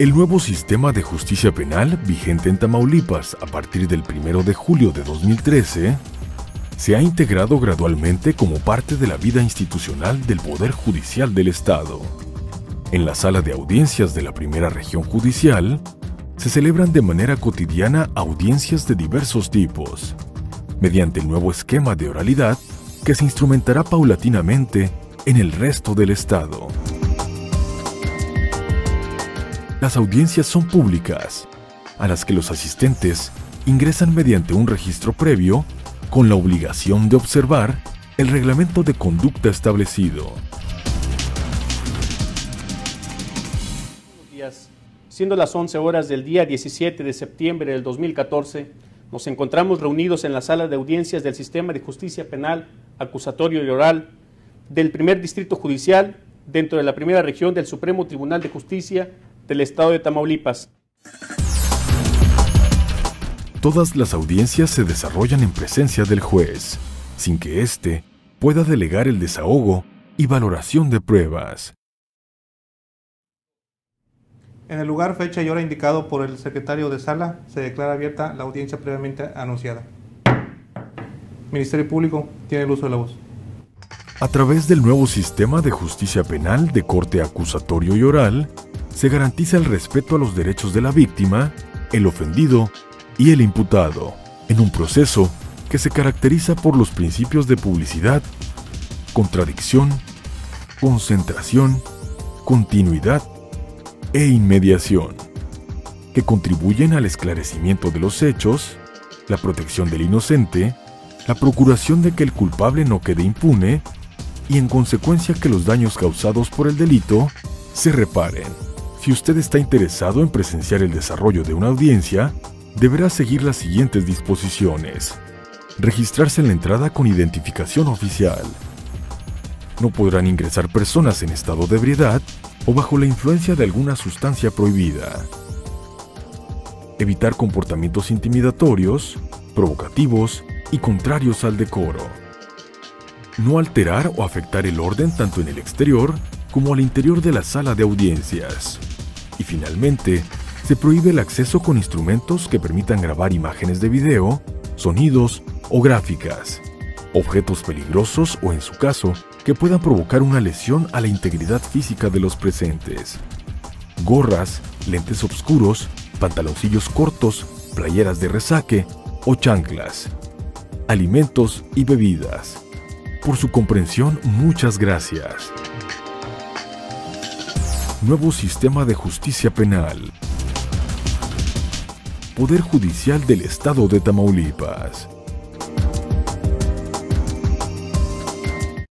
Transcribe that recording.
El nuevo sistema de justicia penal vigente en Tamaulipas a partir del 1 de julio de 2013 se ha integrado gradualmente como parte de la vida institucional del Poder Judicial del Estado. En la sala de audiencias de la Primera Región Judicial se celebran de manera cotidiana audiencias de diversos tipos, mediante el nuevo esquema de oralidad que se instrumentará paulatinamente en el resto del Estado. Las audiencias son públicas, a las que los asistentes ingresan mediante un registro previo con la obligación de observar el reglamento de conducta establecido. Siendo las 11 horas del día 17 de septiembre del 2014, nos encontramos reunidos en la sala de audiencias del Sistema de Justicia Penal, Acusatorio y Oral del Primer Distrito Judicial dentro de la Primera Región del Supremo Tribunal de Justicia del Estado de Tamaulipas. Todas las audiencias se desarrollan en presencia del juez, sin que éste pueda delegar el desahogo y valoración de pruebas. En el lugar, fecha y hora indicado por el secretario de sala, se declara abierta la audiencia previamente anunciada. Ministerio Público tiene el uso de la voz. A través del nuevo sistema de justicia penal de corte acusatorio y oral, se garantiza el respeto a los derechos de la víctima, el ofendido y el imputado, en un proceso que se caracteriza por los principios de publicidad, contradicción, concentración, continuidad e inmediación, que contribuyen al esclarecimiento de los hechos, la protección del inocente, la procuración de que el culpable no quede impune y, en consecuencia, que los daños causados por el delito se reparen. Si usted está interesado en presenciar el desarrollo de una audiencia, deberá seguir las siguientes disposiciones. Registrarse en la entrada con identificación oficial. No podrán ingresar personas en estado de ebriedad o bajo la influencia de alguna sustancia prohibida. Evitar comportamientos intimidatorios, provocativos y contrarios al decoro. No alterar o afectar el orden tanto en el exterior como al interior de la sala de audiencias. Y finalmente, se prohíbe el acceso con instrumentos que permitan grabar imágenes de video, sonidos o gráficas, objetos peligrosos o, en su caso, que puedan provocar una lesión a la integridad física de los presentes. Gorras, lentes oscuros, pantaloncillos cortos, playeras de resaque o chanclas. Alimentos y bebidas. Por su comprensión, muchas gracias. Nuevo Sistema de Justicia Penal. Poder Judicial del Estado de Tamaulipas.